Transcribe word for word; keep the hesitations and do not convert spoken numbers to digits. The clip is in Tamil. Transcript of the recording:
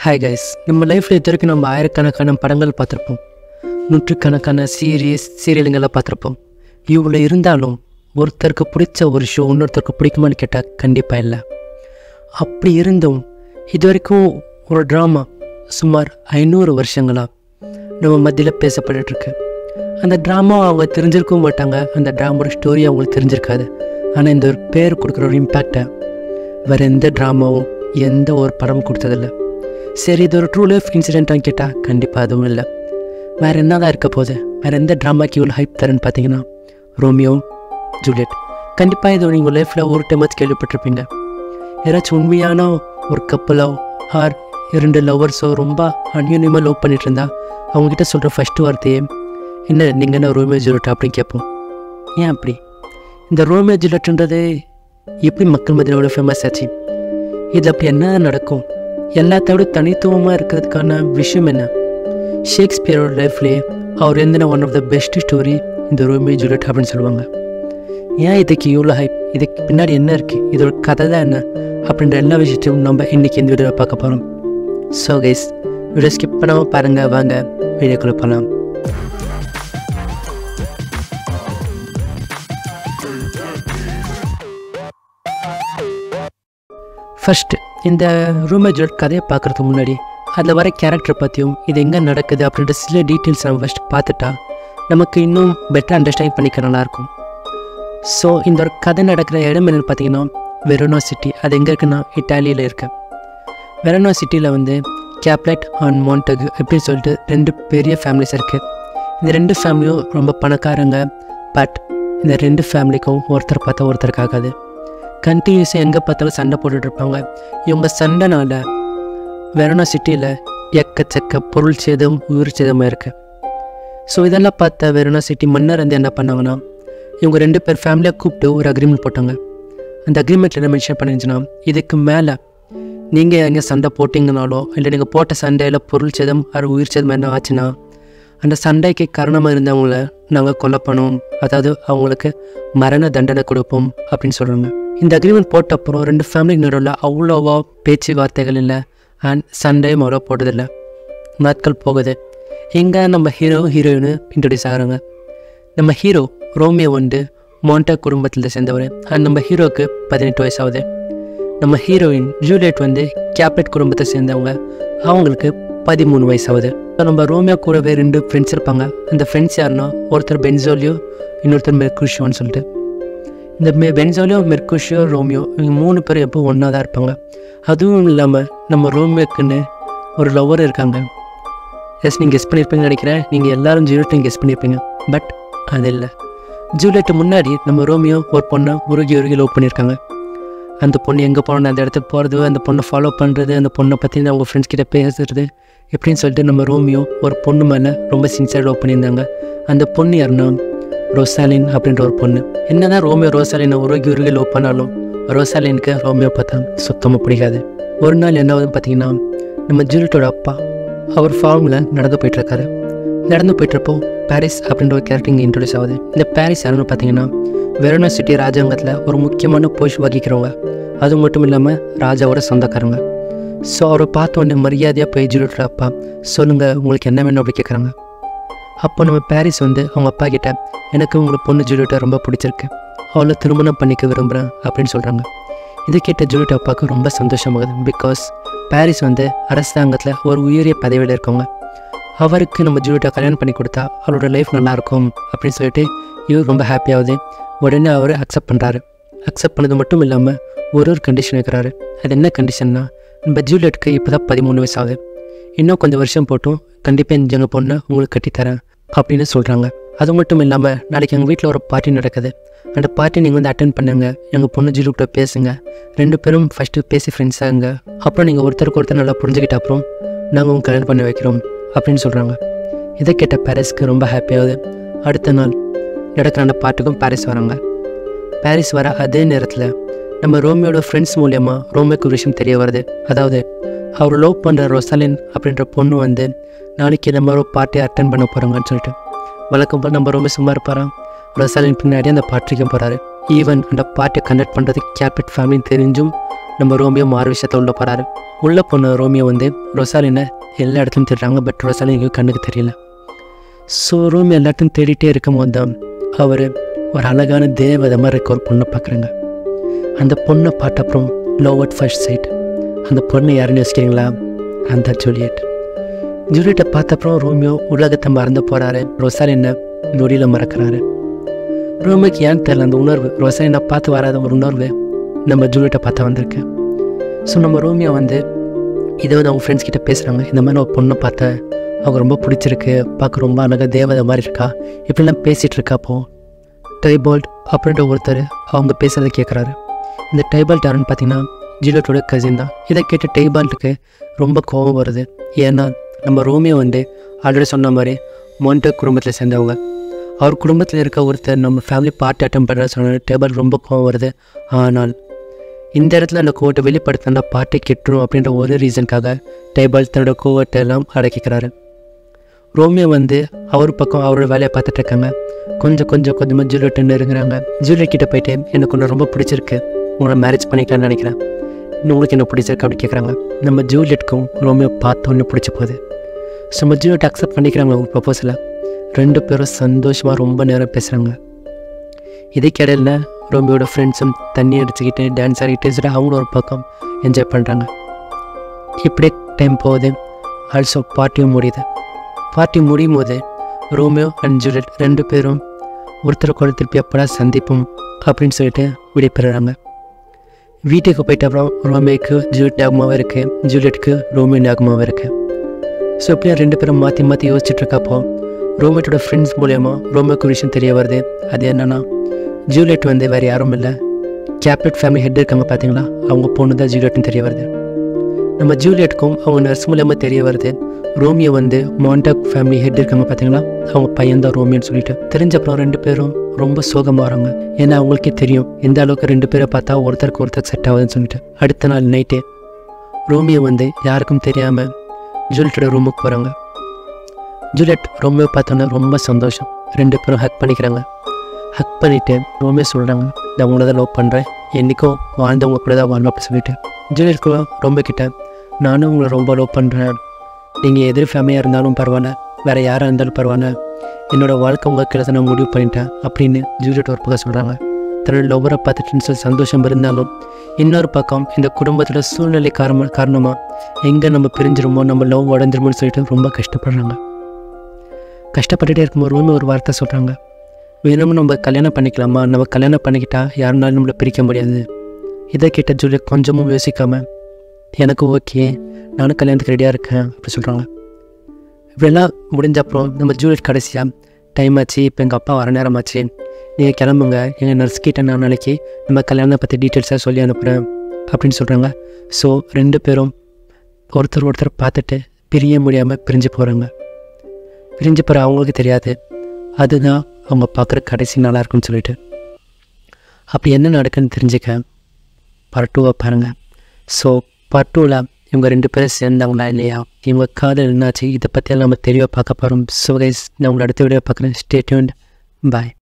ஹாய் கைஸ், நம்ம லைஃப்பில் இது வரைக்கும் நம்ம ஆயிரக்கணக்கான படங்கள் பார்த்துருப்போம், நூற்றுக்கணக்கான சீரியஸ் சீரியலுங்களை பார்த்துருப்போம். இவ்வளோ இருந்தாலும் ஒருத்தருக்கு பிடிச்ச ஒரு ஷோ இன்னொருத்தருக்கு பிடிக்குமான்னு கேட்டால் கண்டிப்பாக இல்லை. அப்படி இருந்தும் இது வரைக்கும் ஒரு ட்ராமா சுமார் ஐநூறு வருஷங்களாக நம்ம மத்தியில் பேசப்பட்டுருக்கு. அந்த ட்ராமா அவங்க தெரிஞ்சிருக்கவும் மாட்டாங்க, அந்த ட்ராமாவோட ஸ்டோரி அவங்களுக்கு தெரிஞ்சிருக்காது. ஆனால் இந்த ஒரு பேர் கொடுக்குற ஒரு இம்பேக்டை வேறு எந்த ட்ராமாவும் எந்த ஒரு படமும் கொடுத்ததில்லை. சரி, இது ஒரு ட்ரூ லைஃப் இன்சிடென்ட்டான்னு கேட்டால் கண்டிப்பாக அதுவும் இல்லை. வேறு என்ன தான் இருக்க போகுது? வேறு எந்த ட்ராமாக்கு இவ்வளோ ஹைப் தரேன்னு பார்த்தீங்கன்னா ரோமியோ ஜூலியட். கண்டிப்பாக இது நீங்கள் லைஃப்பில் ஒரு டைமாச்சு கேள்விப்பட்டிருப்பீங்க. யாராச்சும் உண்மையான ஒரு கப்பலோ ஆர் இரண்டு லவ்வர்ஸோ ரொம்ப அந்யூன்யமாக லவ் பண்ணிகிட்டு இருந்தால் அவங்ககிட்ட சொல்கிற ஃபஸ்ட்டு வார்த்தையே என்ன, நீங்கள் என்ன ரோமியோ ஜூலியட் அப்படின்னு கேட்போம். ஏன் அப்படி? இந்த ரோமியோ ஜூலியட்ன்றது எப்படி மக்கள் மத்தியில் எவ்வளோ ஃபேமஸ் ஆச்சு? இது அப்படி என்ன நடக்கும்? எல்லாத்தோட தனித்துவமாக இருக்கிறதுக்கான விஷயம் என்ன? ஷேக்ஸ்பியரோட லைஃப்லேயே அவர் எழுதின one of the best story இந்த ரோமியோ ஜூலியட் அப்படின்னு சொல்லுவாங்க. ஏன் இதுக்கு இவ்வளோ ஹைப்? இதுக்கு பின்னாடி என்ன இருக்குது? இதோட கதை தான் என்ன அப்படின்ற எல்லா விஷயத்தையும் நம்ம இன்றைக்கி இந்த வீடியோவில் பார்க்க போகிறோம். ஸோ கைஸ், வீடியோ ஸ்கிப் பண்ணாமல் பாருங்கள். வாங்க வீடியோக்குள்ளே போகலாம். ஃபஸ்ட்டு இந்த ரோமியோ ஜூலியட் கதையை பார்க்குறதுக்கு முன்னாடி அதில் வர கேரக்டரை பற்றியும் இது எங்கே நடக்குது அப்படின்ற சில டீட்டெயில்ஸ் நம்ம ஃபஸ்ட் பார்த்துட்டா நமக்கு இன்னும் பெட்டர் அண்டர்ஸ்டாண்ட் பண்ணிக்க நல்லாயிருக்கும். ஸோ இந்த ஒரு கதை நடக்கிற இடம் என்னென்னு பார்த்தீங்கன்னா வெரோனா சிட்டி. அது எங்கே இருக்குன்னா இட்டாலியில் இருக்குது. வெரோனா சிட்டியில் வந்து கேப்லெட் அண்ட் மாண்டகு அப்படின்னு சொல்லிட்டு ரெண்டு பெரிய ஃபேமிலிஸ் இருக்குது. இந்த ரெண்டு ஃபேமிலியும் ரொம்ப பணக்காரங்க. பட் இந்த ரெண்டு ஃபேமிலிக்கும் ஒருத்தர் பார்த்தா ஒருத்தருக்கு ஆகாது. கண்டினியூஸாக எங்கே பார்த்தாலும் சண்டை போட்டுட்ருப்பாங்க. இவங்க சண்டைனால வெரோனா சிட்டியில் எக்கச்சக்க பொருள் சேதம் உயிர் சேதமாக இருக்குது. ஸோ இதெல்லாம் பார்த்த வெரோனா சிட்டி மன்னர் வந்து என்ன பண்ணாங்கன்னா இவங்க ரெண்டு பேர் ஃபேமிலியாக கூப்பிட்டு ஒரு அக்ரிமெண்ட் போட்டாங்க. அந்த அக்ரிமெண்ட்டில் என்ன மென்ஷன் பண்ணிருந்துச்சுன்னா, இதுக்கு மேலே நீங்கள் எங்கே சண்டை போட்டிங்கனாலோ இல்லை நீங்கள் போட்ட சண்டையில் பொருள் சேதம் அது உயிர் சேதம் என்ன ஆச்சுன்னா அந்த சண்டைக்கு காரணமாக இருந்தவங்கள நாங்கள் கொலை பண்ணுவோம், அதாவது அவங்களுக்கு மரண தண்டனை கொடுப்போம் அப்படின்னு சொல்கிறாங்க. இந்த அக்ரிமெண்ட் போட்ட அப்புறம் ரெண்டு ஃபேமிலி நடுவில் அவ்வளோவா பேச்சுவார்த்தைகள் இல்லை அண்ட் சண்டையும் அவ்வளோ போட்டதில்லை. நாட்கள் போகுது. இங்கே நம்ம ஹீரோ ஹீரோயினு இன்ட்ரடியூஸ் ஆகிறாங்க. நம்ம ஹீரோ ரோமியோ வந்து மாண்டா குடும்பத்தில் சேர்ந்தவர் அண்ட் நம்ம ஹீரோவுக்கு பதினெட்டு வயசு ஆகுது. நம்ம ஹீரோயின் ஜூலியட் வந்து கேப்லெட் குடும்பத்தை சேர்ந்தவங்க, அவங்களுக்கு பதிமூணு வயசு ஆகுது. நம்ம ரோமியோ கூடவே ரெண்டு ஃப்ரெண்ட்ஸ் இருப்பாங்க. அந்த ஃப்ரெண்ட்ஸ் யாருன்னா ஒருத்தர் பென்சோலியோ, இன்னொருத்தர் மெர்குஷியோன்னு சொல்லிட்டு. இந்த மெ பென்சோலியோ மெர்குஷியோ ரோமியோ இவங்க மூணு பேரும் எப்போ ஒன்றா தான் இருப்பாங்க. அதுவும் இல்லாமல் நம்ம ரோமியோக்குன்னு ஒரு லவ்வர் இருக்காங்க. எஸ், நீங்கள் கெஸ் பண்ணியிருப்பீங்கன்னு நினைக்கிறேன். நீங்கள் எல்லோரும் ஜூலியட்டையும் கெஸ் பண்ணியிருப்பீங்க. பட் அது இல்லை. ஜூலியட்டு முன்னாடி நம்ம ரோமியோ ஒரு பொண்ணை உருகி உருகி லவ் பண்ணியிருக்காங்க. அந்த பொண்ணு எங்கே போகணும் அந்த இடத்துக்கு போகிறது, அந்த பொண்ணை ஃபாலோ பண்ணுறது, அந்த பொண்ணை பற்றி அவங்க ஃப்ரெண்ட்ஸ் கிட்டே பேசுறது எப்படின்னு சொல்லிட்டு நம்ம ரோமியோ ஒரு பொண்ணு மேலே ரொம்ப சின்சியராக லவ் பண்ணியிருந்தாங்க. அந்த பொண்ணு யாருன்னா ரோசாலின் அப்படின்ற ஒரு பொண்ணு. என்ன தான் ரோமியோ ரோசாலினை உருகி உருகி லவ் பண்ணாலும் ரோசாலினுக்கு ரோமியோ பார்த்தா சுத்தமாக பிடிக்காது. ஒரு நாள் என்ன ஆகுதுன்னு பார்த்தீங்கன்னா, நம்ம ஜூலியட்டோட அப்பா அவர் ஃபார்மில் நடந்து போயிட்டுருக்காரு. நடந்து போயிட்டுருப்போ பாரிஸ் அப்படின்ற ஒரு கேரக்டர் இங்கே இன்ட்ரடியூஸ் ஆகுது. இந்த பாரிஸ் யாருன்னு பார்த்தீங்கன்னா வெரோனா சிட்டி ராஜாங்கத்தில் ஒரு முக்கியமான போஸ்ட் வகிக்கிறவங்க. அது மட்டும் இல்லாமல் ராஜாவோட சொந்தக்காரங்க. ஸோ அவரை பார்த்த உடனே மரியாதையாக போய் ஜூலியட்டோட அப்பா, சொல்லுங்கள் உங்களுக்கு என்ன வேணும் அப்படி கேட்குறாங்க. அப்போ நம்ம பாரிஸ் வந்து அவங்க அப்பா கிட்ட, எனக்கு உங்களை பொண்ணு ஜூலியட்டை ரொம்ப பிடிச்சிருக்கு, அவளை திருமணம் பண்ணிக்க விரும்புகிறேன் அப்படின்னு சொல்கிறாங்க. இதை கேட்ட ஜூலியட் அப்பாவுக்கு ரொம்ப சந்தோஷமாகுது. பிகாஸ் பாரிஸ் வந்து அரசாங்கத்தில் ஒரு உயரிய பதவியில் இருக்கவங்க. அவருக்கு நம்ம ஜூலியட்டை கல்யாணம் பண்ணி கொடுத்தா அவரோட லைஃப் நல்லாயிருக்கும் அப்படின்னு சொல்லிட்டு இவர் ரொம்ப ஹாப்பியாகுது. உடனே அவர் அக்செப்ட் பண்ணுறாரு. அக்செப்ட் பண்ணது மட்டும் இல்லாமல் ஒரு ஒரு கண்டிஷன் வைக்கிறாரு. அது என்ன கண்டிஷன்னா, நம்ம ஜூலியட்டுக்கு இப்போ தான் பதிமூணு வயசு ஆகுது, இன்னும் கொஞ்சம் வருஷம் போட்டும் கண்டிப்பாக எங்கள் பொண்ணை உங்களுக்கு கட்டித்தரேன் அப்படின்னு சொல்கிறாங்க. அது மட்டும் இல்லாமல் நாளைக்கு எங்கள் வீட்டில் ஒரு பார்ட்டி நடக்குது, அந்த பார்ட்டி நீங்கள் வந்து அட்டென்ட் பண்ணுங்க, எங்கள் பொண்ணு ஜூலியட்டை பேசுங்க, ரெண்டு பேரும் ஃபஸ்ட்டு பேசி ஃப்ரெண்ட்ஸ் ஆகுங்க, அப்புறம் நீங்கள் ஒருத்தருக்கு ஒருத்தர் நல்லா புரிஞ்சுக்கிட்ட அப்புறம் நாங்கள் உங்கள் கல்யாணம் பண்ணி வைக்கிறோம் அப்படின்னு சொல்கிறாங்க. இதை கேட்ட பாரிஸ்க்கு ரொம்ப ஹாப்பியாகுது. அடுத்த நாள் நடக்கிற அந்த பார்ட்டிக்கும் பாரிஸ் வராங்க. பாரிஸ் வர அதே நேரத்தில் நம்ம ரோமியோட ஃப்ரெண்ட்ஸ் மூலியமாக ரோமியோக்கு ஒரு விஷயம் தெரிய வருது. அதாவது அவர் லவ் பண்ணுற ரோசாலின் அப்படின்ற பொண்ணு வந்து நாளைக்கு நம்ம ஒரு பார்ட்டியை அட்டென்ட் பண்ண போகிறாங்கன்னு சொல்லிட்டு வழக்கம் போல் நம்ம ரோமியோ சும்மா இருப்பாராம். ரோசாலின் பின்னாடி அந்த பார்ட்டிக்கு போகிறாரு. ஈவன் அந்த பார்ட்டியை கண்டக்ட் பண்ணுறதுக்கு கேப்லெட் ஃபேமிலின்னு தெரிஞ்சும் நம்ம ரோமியோ மாறு விஷயத்தை உள்ளே போகிறாரு. உள்ளே போன ரோமியோ வந்து ரொசாலினை எல்லா இடத்துலையும் தேடுறாங்க. பட் ரொசாலின் எங்கேயும் கண்ணுக்கு தெரியல. ஸோ ரோமியோ எல்லா இடத்தையும் தேடிட்டே இருக்கும் போது தான் அவர் ஒரு அழகான தேவதை மாதிரி இருக்க ஒரு பொண்ணை பார்க்குறாங்க. அந்த பொண்ணை பார்த்த அப்புறம் லவ் அட் ஃபர்ஸ்ட் சைட். அந்த பொண்ணு யாருன்னு யோசிக்கிறீங்களா? அந்த ஜூலியட். ஜூலியட்டை பார்த்த அப்புறம் ரோமியோ உலகத்தை மறந்து போகிறாரு. ரொசாலினை நொடியில் மறக்கிறாரு. ரோமியோக்கு ஏன்னு தெரியல அந்த உணர்வு, ரொசாலினை பார்த்து வராத ஒரு உணர்வு நம்ம ஜூலியட்டை பார்த்தா வந்திருக்கு. ஸோ நம்ம ரோமியோ வந்து இதை வந்து அவங்க ஃப்ரெண்ட்ஸ் கிட்டே பேசுகிறாங்க. இந்த மாதிரி ஒரு பொண்ணை பார்த்தேன், அவங்க ரொம்ப பிடிச்சிருக்கு, பார்க்க ரொம்ப அழகாக தேவதை மாதிரி இருக்கா, இப்படிலாம் பேசிகிட்டு இருக்காப்போ டைபால்ட் அப்படின்ற ஒருத்தர் அவங்க பேசுகிறத கேட்குறாரு. இந்த டைபால்ட் யாருன்னு பார்த்தீங்கன்னா ஜூலியட்டோட கசின் தான். இதை கேட்டு டைபால்ட்டுக்கு ரொம்ப கோபம் வருது. ஏன்னா நம்ம ரோமியோ வந்து ஆல்ரெடி சொன்ன மாதிரி மொண்டோ குடும்பத்தில் சேர்ந்தவங்க. அவர் குடும்பத்தில் இருக்க ஒருத்தர் நம்ம ஃபேமிலி பார்ட்டி அட்டம் பண்ணுற சொன்ன டைபால்ட் ரொம்ப கோபம் வருது. ஆனால் இந்த இடத்துல அந்த கோவத்தை வெளிப்படுத்தினா பாட்டை கெட்டுரும் அப்படின்ற ஒரு ரீசனுக்காக டைபால்ட் தன்னோட கோவத்தை எல்லாம் அடக்கிக்கிறாரு. ரோமியோ வந்து அவர் பக்கம் அவரோட வேலையை பார்த்துட்டு இருக்காங்க. கொஞ்சம் கொஞ்சம் கொஞ்சமாக ஜூலியட் நெருங்குறாங்க. ஜூலியட் கிட்டே போயிட்டு எனக்கு ஒன்று ரொம்ப பிடிச்சிருக்கு, உங்களை மேரேஜ் பண்ணிக்கலாம்னு நினைக்கிறேன், உங்களுக்கு என்ன பிடிச்சிருக்கு அப்படி கேட்குறாங்க. நம்ம ஜூலியட்க்கும் ரோமியோ பார்த்து ஒன்று பிடிச்சி போகுது. ஸோ நம்ம ஜூலியட் அக்செப்ட் பண்ணிக்கிறாங்க அவங்க ப்ரப்போஸில். ரெண்டு பேரும் சந்தோஷமாக ரொம்ப நேரம் பேசுகிறாங்க. இதுக்கிடையில் ரோமியோட ஃப்ரெண்ட்ஸும் தண்ணி அடிச்சுக்கிட்டு டான்ஸ் ஆடிக்கிட்டு அவங்களும் ஒரு பக்கம் என்ஜாய் பண்ணுறாங்க. இப்படியே டைம் போகுது. ஆல்சோ பார்ட்டியும் முடியுது. பார்ட்டி முடியும் போது ரோமியோ அண்ட் ஜூலியட் ரெண்டு பேரும் ஒருத்தருக்கு ஒரு திருப்பி எப்படா சந்திப்போம் அப்படின்னு சொல்லிட்டு விடைபெறுறாங்க. வீட்டுக்கு போயிட்ட அப்புறம் ரோமியோக்கு ஜூலியட் ஞாபகமாகவே இருக்குது, ஜூலியட்டுக்கு ரோமியோ ஞாபகமாகவே இருக்குது. ஸோ இப்படியே ரெண்டு பேரும் மாற்றி மாற்றி யோசிச்சுட்டு இருக்கப்போ ரோமியோட ஃப்ரெண்ட்ஸ் மூலயமா ரோமியோக்கு விஷயம் தெரிய வருது. அது என்னென்னா ஜூலியட் வந்து வேறு யாரும் இல்லை, கேப்டட் ஃபேமிலி ஹெட் இருக்காங்க பார்த்தீங்களா, அவங்க பொண்ணு தான் ஜூலியட்னு தெரிய வருது. நம்ம ஜூலியட்டுக்கும் அவங்க நர்ஸ் மூலமாக தெரிய வருது ரோமியோ வந்து மாண்டாக் ஃபேமிலி ஹெட் இருக்காங்க பார்த்தீங்களா, அவங்க பையன்தான் ரோமியோன்னு சொல்லிட்டு. தெரிஞ்சப்பறம் ரெண்டு பேரும் ரொம்ப சோகமாக வராங்க. ஏன்னா அவங்களுக்கே தெரியும் எந்த அளவுக்கு ரெண்டு பேரை பார்த்தா ஒருத்தருக்கு ஒருத்தர் செட் ஆகுதுன்னு சொல்லிட்டு. அடுத்த நாள் நைட்டே ரோமியோ வந்து யாருக்கும் தெரியாமல் ஜூலியட்டோட ரூமுக்கு போகிறாங்க. ஜூலியட் ரோமியோ பார்த்தோன்னா ரொம்ப சந்தோஷம். ரெண்டு பேரும் ஹக் பண்ணிக்கிறாங்க. ஹக் பண்ணிவிட்டு ரோமியோ சொல்கிறாங்க, நான் உங்களை தான் லவ் பண்ணுறேன், என்றைக்கும் வாழ்ந்தவங்க கூட தான் வாழணும் அப்படி சொல்லிட்டு. ஜூலியட் ரொம்ப கிட்ட நானும் உங்களை ரொம்ப லவ் பண்ணுறேன், நீங்கள் எதிர் ஃபேமிலியாக இருந்தாலும் பரவாயில்ல, வேறு யாராக இருந்தாலும் பரவாயில்ல, என்னோடய வாழ்க்கை உங்கள் கிட்ட நான் முடிவு பண்ணிட்டேன் அப்படின்னு ஜூலியட் ஒரு பக்கம் சொல்கிறாங்க. தன்னோட லவ்வரை பார்த்துட்டுன்னு சொல்லி சந்தோஷம் இருந்தாலும் இன்னொரு பக்கம் இந்த குடும்பத்தோட சூழ்நிலை காரணமாக காரணமாக எங்கே நம்ம பிரிஞ்சிருமோ, நம்ம லவ் உடஞ்சிருமோன்னு சொல்லிட்டு ரொம்ப கஷ்டப்படுறாங்க. கஷ்டப்பட்டுகிட்டே இருக்கும்போது ரோமியோ ஒரு வார்த்தை சொல்கிறாங்க, வேணும்னு நம்ம கல்யாணம் பண்ணிக்கலாமா, நம்ம கல்யாணம் பண்ணிக்கிட்டா யாருனாலும் நம்மளை பிரிக்க முடியாது. இதை கேட்ட ஜூலியட் கொஞ்சமும் யோசிக்காமல் எனக்கு ஓகே, நானும் கல்யாணத்துக்கு ரெடியாக இருக்கேன் அப்படி சொல்கிறாங்க. இப்படிலாம் முடிஞ்ச அப்புறம் நம்ம ஜூலியட் கடைசியாக டைம் ஆச்சு, இப்போ எங்கள் அப்பா வர நேரம் ஆச்சு, நீங்கள் கிளம்புங்க, எங்கள் நர்ஸ் கிட்ட நான் நாளைக்கு நம்ம கல்யாணத்தை பற்றி டீட்டெயில்ஸாக சொல்லி அனுப்புகிறேன் அப்படின்னு சொல்கிறாங்க. ஸோ ரெண்டு பேரும் ஒருத்தர் ஒருத்தர் பார்த்துட்டு பிரிய முடியாமல் பிரிஞ்சு போகிறாங்க. பிரிஞ்சு போகிற அவங்களுக்கு தெரியாது அதுதான் அவங்க பார்க்குற கடைசி நாளாக இருக்குன்னு சொல்லிட்டு. அப்படி என்ன நடக்குன்னு தெரிஞ்சுக்க பார்ட் டூவை பாருங்கள். ஸோ பார்ட் டூவில் இவங்க ரெண்டு பேரும் சேர்ந்தாங்களா இல்லையா, இவங்க காதல் என்னாச்சு, இதை பற்றியெல்லாம் நம்ம தெளிவாக பார்க்க போகிறோம். ஸோ கைஸ் நான் உங்களை அடுத்த வீடியோ பார்க்குறேன். Stay tuned. பாய்.